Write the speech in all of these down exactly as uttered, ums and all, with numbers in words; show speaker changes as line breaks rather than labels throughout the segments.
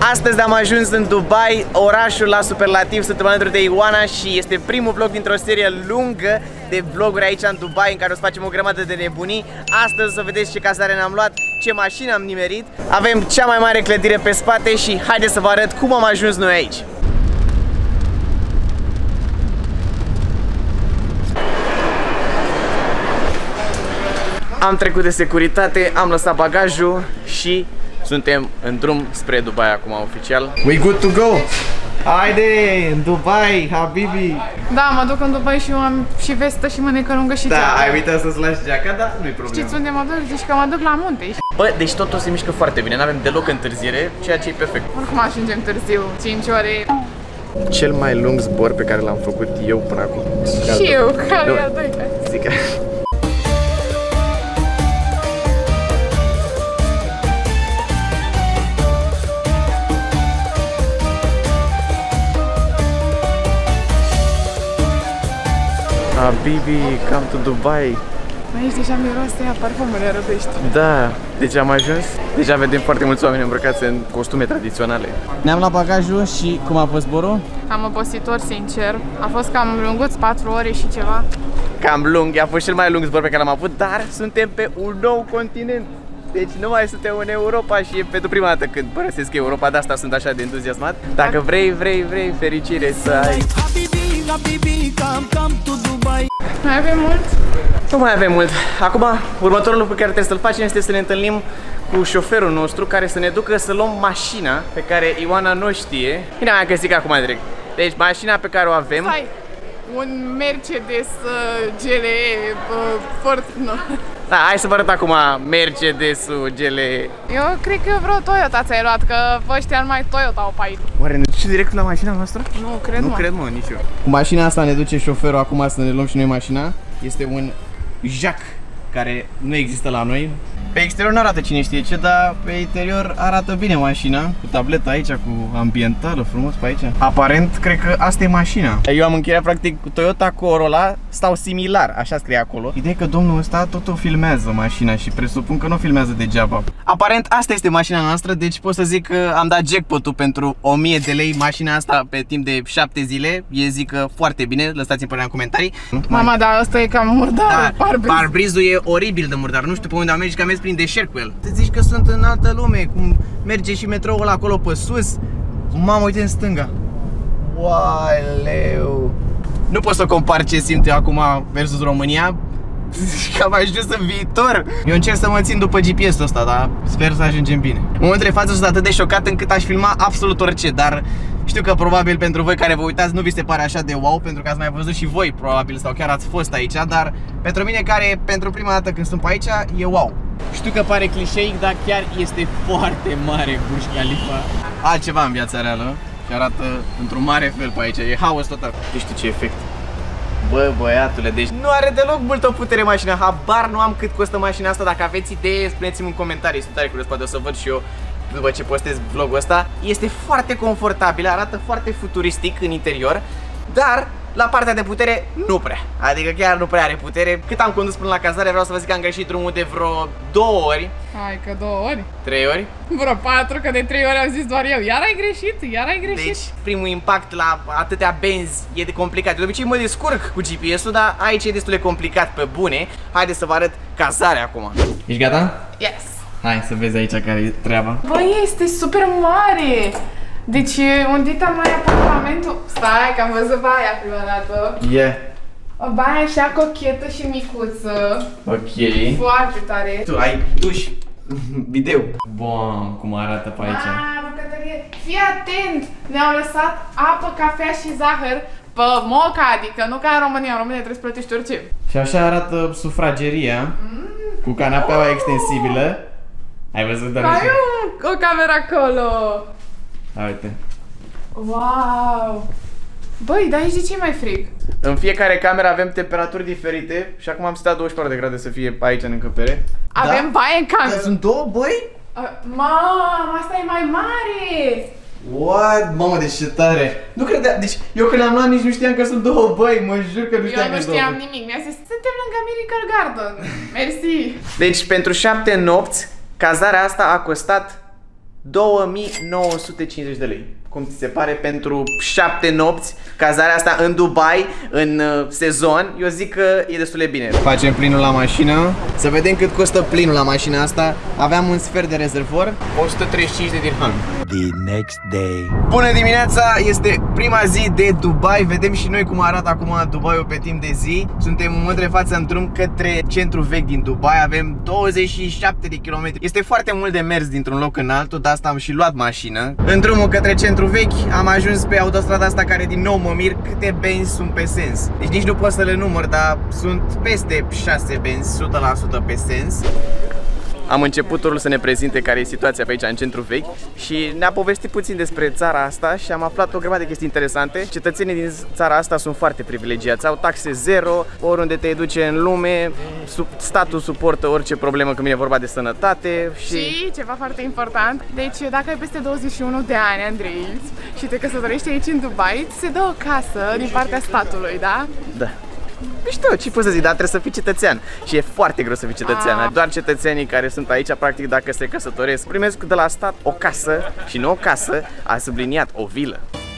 Astăzi am ajuns în Dubai, orașul la superlativ, sunt alături de Ioana și este primul vlog dintr-o serie lungă de vloguri aici în Dubai în care o să facem o grămadă de nebunii. Astăzi o să vedeți ce cazare ne-am luat, ce mașină am nimerit. Avem cea mai mare clădire pe spate și haideți să vă arăt cum am ajuns noi aici. Am trecut de securitate, am lăsat bagajul și suntem în drum spre Dubai acum oficial. We good to go! Haide, în Dubai, habibi!
Da, mă duc în Dubai și eu am și vestă și mânecă lungă și
da,
geaca.
Da, ai uitat să-ți lași geaca, dar nu-i problemă.
Știți unde mă duc? Zici că mă duc la munte.
Bă, deci totul se mișcă foarte bine, n-avem deloc întârziere, ceea ce e perfect.
Oricum ajungem târziu, cinci ore.
Cel mai lung zbor pe care l-am făcut eu până acum.
Și eu, care e al doilea?
Zic. Habibi, come to Dubai.
Aici deja miroase a parfumele răbești.
Da, deci am ajuns. Deja vedem foarte mulți oameni îmbrăcați în costume tradiționale. Ne-am luat bagajul și cum a fost zborul?
Am obositor, sincer. A fost cam lunguț, patru ore și ceva.
Cam lung, a fost cel mai lung zbor pe care l-am avut, dar suntem pe un nou continent. Deci nu mai suntem în Europa și e pentru prima dată când părăsesc Europa, de asta sunt așa de entuziasmat. Dacă vrei, vrei, vrei fericire să ai.
Mai avem mult?
Nu mai avem mult. Acum, următorul lucru care trebuie să-l facem este să ne întâlnim cu șoferul nostru care să ne ducă să luăm mașina pe care Ioana nu știe. Bine, am găsit acum direct. Deci mașina pe care o avem.
Stai. Un Mercedes uh, G L E uh, Ford, no.
Da, hai să vă arăt acum Mercedes-ul G L E.
Eu cred că vreo Toyota ți-ai luat, că ăștia numai Toyota au pe aici.
Oare ne duce direct la mașina noastră?
Nu, cred
Nu
mă.
cred, mă, nici eu. Cu mașina asta ne duce șoferul acum să ne luăm și noi mașina. Este un Jac care nu există la noi. Pe exterior nu arată cine știe ce, dar pe interior arată bine mașina. Cu tableta aici, cu ambientală frumos pe aici. Aparent, cred că asta e mașina. Eu am închiriat practic Toyota Corolla, stau similar, așa scrie acolo. Ideea că domnul ăsta tot o filmează mașina și presupun că nu filmează degeaba. Aparent asta este mașina noastră, deci pot să zic că am dat jackpot-ul pentru o mie de lei mașina asta pe timp de șapte zile. E zic că foarte bine, lăsați-mi părerea în comentarii.
Mama, dar ăsta e cam murdar.
Da, parbrizul e oribil de murdar, nu știu pe unde am mers, că am mers prin deșert cu el. Te zici că sunt în altă lume, cum merge și metroul ăla acolo pe sus. Mamă, uite în stânga. Ualeu. Nu pot să compar ce simt eu acum versus România, că am ajuns în viitor. Eu încerc să mă țin după G P S-ul ăsta, dar sper să ajungem bine. În momentul de față sunt atât de șocat încât aș filma absolut orice, dar știu că probabil pentru voi care vă uitați nu vi se pare așa de wow, pentru că ați mai văzut și voi probabil sau chiar ați fost aici, dar pentru mine care pentru prima dată când sunt pe aici e wow. Știu că pare clișeic, dar chiar este foarte mare Burj Khalifa. Altceva în viața reală și arată într-un mare fel pe aici, e haos total. Nu știu ce efect. Bă, băiatule, deci nu are deloc multă putere mașina, habar nu am cât costă mașina asta. Dacă aveți idee, spuneți-mi în comentarii, sunt tare curios, poate o să văd și eu după ce postez vlogul ăsta. Este foarte confortabil, arată foarte futuristic în interior, dar la partea de putere nu prea. Adică chiar nu prea are putere. Cât am condus până la cazare, vreau să vă zic că am greșit drumul de vreo două ori.
Hai că două ori?
Trei ori?
Vreo patru, că de trei ori am zis doar eu. Iar ai greșit, iar ai greșit.
Deci primul impact la atâtea benzi e de complicat. De obicei mă descurc cu G P S-ul, dar aici e destul de complicat pe bune. Haideți să vă arăt cazarea acum. Ești gata?
Yes.
Hai să vezi aici care e treaba.
Băi, este super mare. Deci unde am mai apartamentul? Stai, că am văzut baia prima dată.
Yeah.
O baie așa cochetă și micuță.
Ok.
Foarte tare.
Tu ai duș, video. Bom, cum arată pe aici.
Ah, bucătărie. Fii atent! Ne-au lăsat apă, cafea și zahăr pe moca, adică nu ca în România. În România trebuie să plătești orice.
Și așa arată sufrageria, mm. cu canapeaua oh. extensibilă. Ai văzut, doar
ai o, o cameră acolo.
A, uite.
Wow! Băi, dar aici de ce e mai frig?
În fiecare cameră avem temperaturi diferite și acum am stat douăzeci și patru de grade să fie aici în încăpere.
Avem
da?
baie în cameră.
Sunt două băi?
Uh, Mamă, asta e mai mare!
What? Mamă, deci ce tare! Nu credeam, deci eu când am luat nici nu știam că sunt două băi, mă jur că nu știam că
Eu nu
sunt
știam
două.
nimic, mi-a zis, suntem lângă Miracle Garden. Mersi!
Deci pentru șapte nopți, cazarea asta a costat două mii nouă sute cincizeci de lei. Cum ți se pare pentru șapte nopți, cazarea asta în Dubai, în uh, sezon? Eu zic că e destul de bine. Facem plinul la mașină. Să vedem cât costă plinul la mașina asta. Aveam un sfert de rezervor, o sută treizeci și cinci de dirham.
The next day.
Bună dimineața, este prima zi de Dubai. Vedem și noi cum arată acum Dubai-ul pe timp de zi. Suntem în momentul de față în drum către centrul vechi din Dubai. Avem douăzeci și șapte de kilometri. Este foarte mult de mers dintr-un loc în altul, de asta am și luat mașină. În drumul către centrul vechi am ajuns pe autostrada asta care din nou mă mir câte benzi sunt pe sens. Deci nici nu pot să le număr, dar sunt peste șase benzi, o sută la sută pe sens. Am început turul să ne prezinte care e situația pe aici în centru vechi și ne-a povestit puțin despre țara asta și am aflat o grămadă de chestii interesante. Cetățenii din țara asta sunt foarte privilegiați, au taxe zero, oriunde te duce în lume, statul suportă orice problemă când vine vorba de sănătate și...
Și ceva foarte important, deci dacă ai peste douăzeci și unu de ani, Andrei, și te căsătorești aici în Dubai, ți se dă o casă din partea statului, da?
Da. Mișto, ce pot să zic, dar trebuie să fii cetățean. Și e foarte greu să fii cetățean. Ah. Doar cetățenii care sunt aici, practic, dacă se căsătoresc, primesc de la stat o casă. Și nu o casă, a subliniat, o vilă.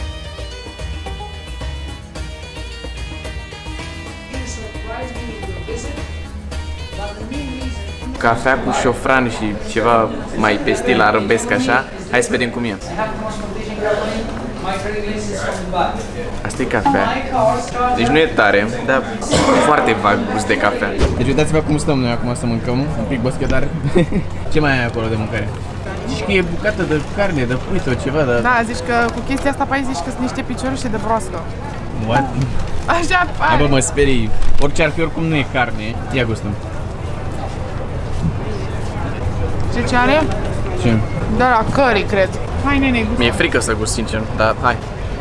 Cafea cu șofran și ceva mai pe stil arabesc așa. Hai să vedem cum e. Asta e cafea. Deci nu e tare, dar foarte vag gust de cafea. Deci uitați-vă cum stăm noi acum să mâncăm. Un pic boschetare. Ce mai ai acolo de mâncare? Zici că e bucată de carne, de pui sau ceva, dar...
Da, zici că cu chestia asta pai zici că sunt niște piciorușe de broască.
What?
Așa pare.
Bă, mă sperii. Orice ar fi, oricum nu e carne. Ia gustăm.
Ce ce are?
Ce?
De la curry, cred. Hai, nene, gustă.
Mi-e frică să gust, sincer, dar hai.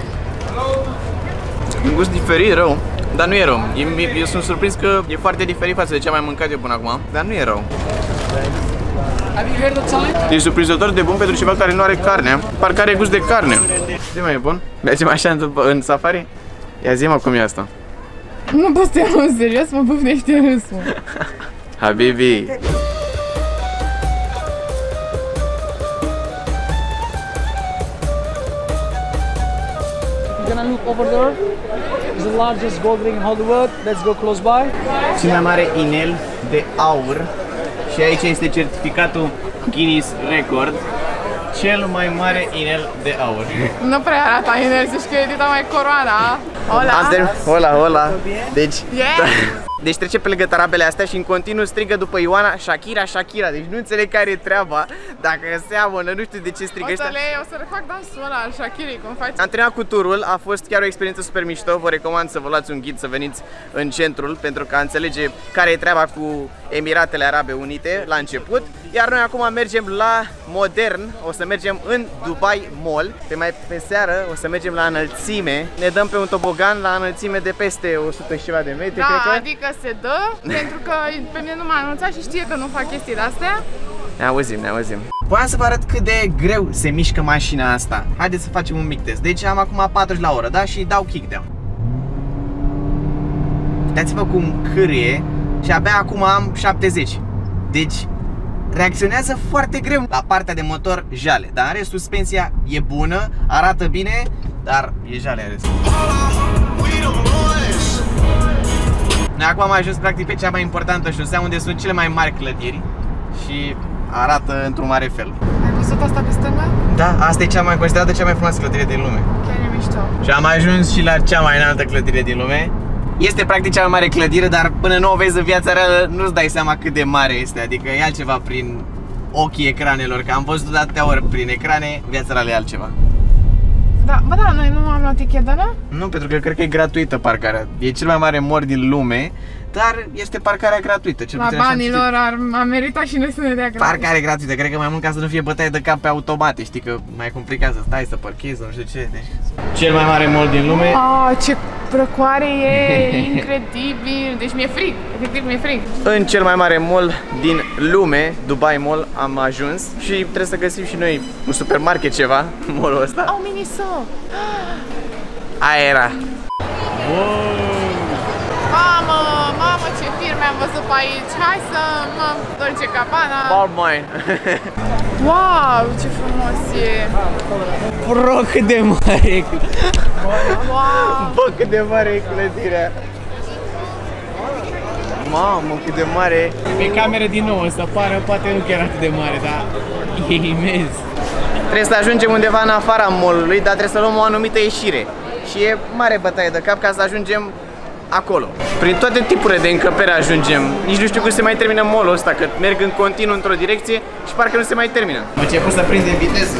Un gust diferit, rău, dar nu e rău. Eu, eu sunt surprins că e foarte diferit față de ce am mai mâncat eu până acum, dar nu e rău. E surprinzător de bun pentru ceva care nu are carne. Parcă are gust de carne. Ce mai e bun? Mergem așa în, în safari? Ia zi-mă cum e asta.
Nu pot să iau în serios, mă bufnește râsul.
Habibi.
Look over there. It's the largest gold ring in Hollywood. Let's go close by.
Cel mai mare inel de aur și aici este certificatul Guinness Record. Cel mai mare inel de aur.
Nu prea arată inel, zici că e dita mai coroana. Hola.
Am hola, hola. Deci,
yeah.
Deci trece pe lângă tarabele astea și în continuu strigă după Ioana Shakira, Shakira. Deci nu înțeleg care e treaba. Dacă seamănă, nu știu de ce strigă ăștia.
O să le, o să le fac dansul ăla al Shakiri, cum faci.
Am terminat cu turul, a fost chiar o experiență super mișto. Vă recomand să vă luați un ghid, să veniți în centrul pentru că a înțelege care e treaba cu Emiratele Arabe Unite la început. Iar noi acum mergem la Modern, o să mergem în Dubai Mall. Pe mai pe seară o să mergem la înălțime. Ne dăm pe un tobogan la înălțime de peste o sută și ceva de metri,
da,
cred că.
Adică se dă, pentru că pe mine nu m-a anunțat și știe că nu fac chestii de-astea.
Ne auzim, ne auzim. Voiam să vă arăt cât de greu se mișcă mașina asta. Haideți să facem un mic test. Deci am acum patruzeci la oră, da? Și dau kickdown. Uitați-vă cum cârie și abia acum am șaptezeci. Deci reacționează foarte greu. La partea de motor jale, dar în rest suspensia e bună, arată bine, dar e jale în rest. Noi acum am ajuns practic pe cea mai importantă șosea unde sunt cele mai mari clădiri și arată într-un mare fel.
Ai văzut asta pe stânga?
Da, asta e cea mai considerată cea mai frumoasă clădire din lume.
Chiar e mișto.
Și am ajuns și la cea mai înaltă clădire din lume. Este practic cea mai mare clădire, dar până nu o vezi în viața reală nu-ți dai seama cât de mare este. Adică e altceva prin ochii ecranelor, că am văzut de atâtea ori prin ecrane, viața reală e altceva.
Da, bă, da, noi nu am luat tichetă, nu?
Nu, pentru că cred că e gratuită parcarea. E cel mai mare mor din lume, dar este parcarea gratuită. Cel
la banilor ar, a meritat și noi să ne dea gratis.
Parcare gratuită, cred că mai mult ca să nu fie bătaie de cap pe automate. Știi că mai complicat să stai, să parchezi, nu știu ce. Deci... Cel mai mare mall din lume.
Ah, ce răcoare e, incredibil. Deci mi-e frig, efectiv mi-e frig.
În cel mai mare mall din lume, Dubai Mall, am ajuns și trebuie să găsim și noi un supermarket ceva, mall-ul ăsta.
Au Miniso.
Aia era.
Mamă, mamă, ce firme am văzut pe aici. Hai să mă Dolce Gabbana.
Balmain.
Wow, ce frumos e!
Bro, cât de mare e!
Wow!
Bă, cât de mare e clădirea! Mamă, cât de mare! Pe cameră din nou, o să pară poate nu chiar atât de mare, dar e imens! Trebuie să ajungem undeva în afara mall-ului, dar trebuie să luăm o anumită ieșire. Și e mare bătaie de cap ca să ajungem acolo. Prin toate tipurile de încăpere ajungem. Nici nu știu cum se mai termină mall-ul ăsta, că merg în continuu într-o direcție și parcă nu se mai termină. Am început să prindem viteză.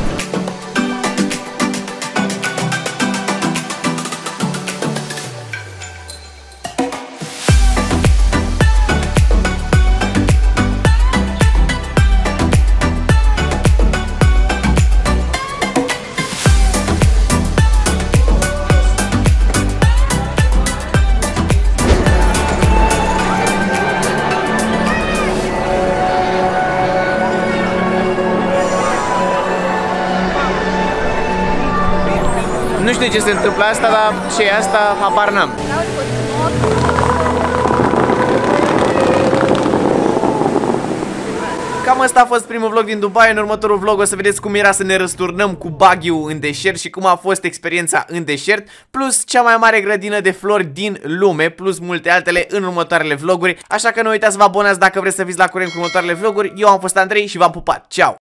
Nu știu ce se întâmplă asta, dar ce e asta, habar n-am. Cam asta a fost primul vlog din Dubai. În următorul vlog o să vedeți cum era să ne răsturnăm cu buggy-ul în deșert și cum a fost experiența în deșert, plus cea mai mare grădină de flori din lume, plus multe altele în următoarele vloguri. Așa că nu uitați să vă abonați dacă vreți să fiți la curent cu următoarele vloguri. Eu am fost Andrei și v-am pupat. Ceau!